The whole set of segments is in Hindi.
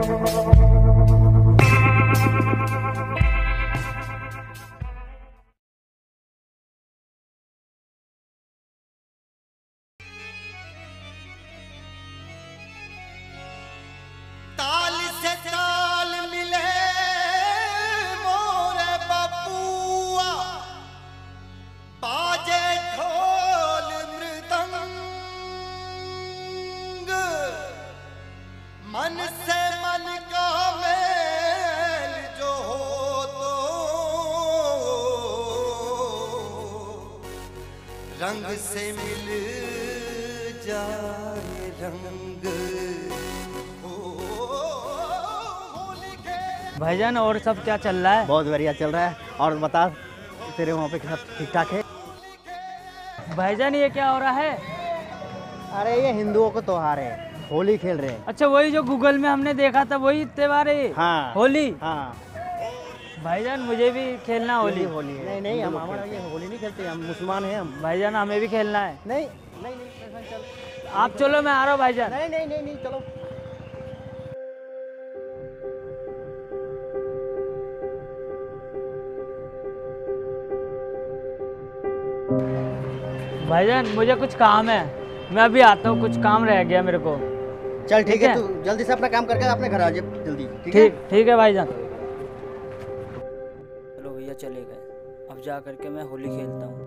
मन से मन का मेल जो हो तो रंग से मिल जाए रंग हो। भाईजान और सब क्या चल रहा है? बहुत बढ़िया चल रहा है। और बता तेरे वहाँ पे सब ठीक ठाक है? भाईजान ये क्या हो रहा है? अरे ये हिंदुओं का त्योहार है, होली खेल रहे हैं। अच्छा वही जो गूगल में हमने देखा था वही त्योहार है? हाँ होली। हाँ भाईजान मुझे भी खेलना होली। होली है। नहीं नहीं हम हमारा ये होली नहीं खेलते, हम मुसलमान हैं हम। भाईजान हमें भी खेलना है। नहीं नहीं नहीं चल। आप चलो मैं आ रहा हूँ भाईजान। नहीं नहीं नहीं नहीं चलो। भाईजान मुझे कुछ काम है, मैं अभी आता हूँ, कुछ काम रह गया मेरे को। चल ठीक है, तू जल्दी से अपना काम करके अपने घर आ जा जल्दी। ठीक है भाईजान। चलो भैया चले गए, अब जा करके मैं होली खेलता हूँ।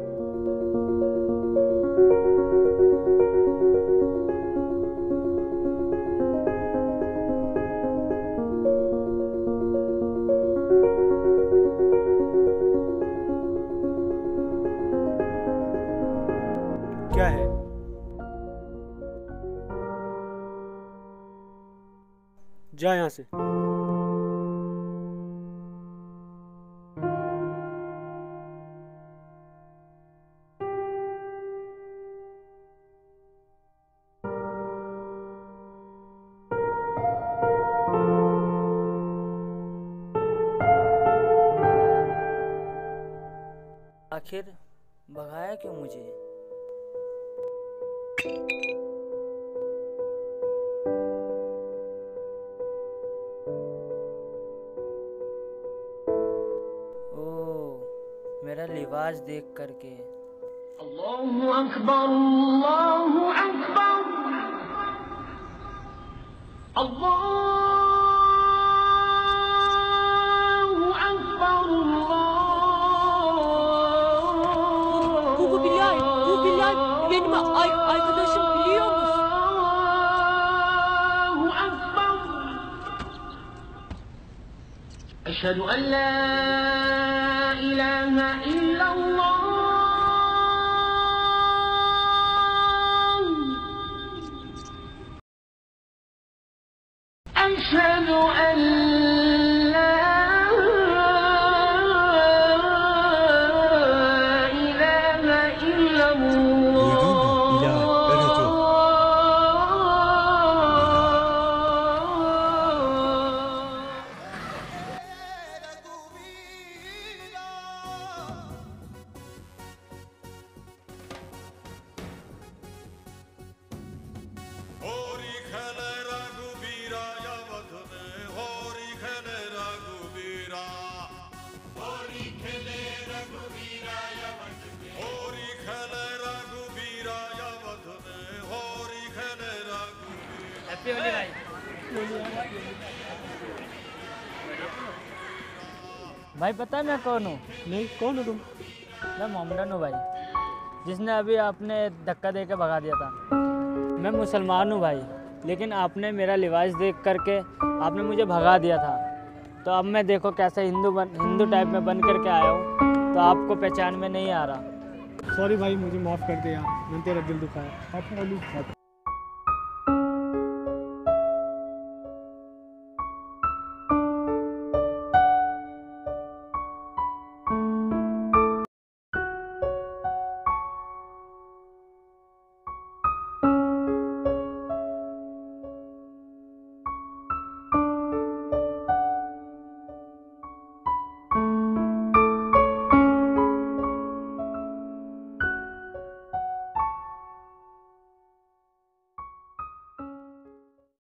क्या है? जा यहाँ से। आखिर भगाया क्यों मुझे? मेरा लिबास देख करके। अल्लाहु अकबर अल्लाहु अकबर अल्लाहु Akbar Bu Bilal benim arkadaşım biliyor musun? Allahu Ekber. Eşhedü en la ilahe illallah. Eşhedü en भाई पता है मैं कौन हूँ? नहीं, कौन हो तुम? मैं मोहम्मदन हूँ भाई, जिसने अभी आपने धक्का दे के भगा दिया था। मैं मुसलमान हूँ भाई, लेकिन आपने मेरा लिबास देख करके आपने मुझे भगा दिया था। तो अब मैं देखो कैसे हिंदू टाइप में बन करके आया हूँ, तो आपको पहचान में नहीं आ रहा। सॉरी भाई, मुझे माफ़ कर दे यार, मैंने तेरा दिल दुखाया।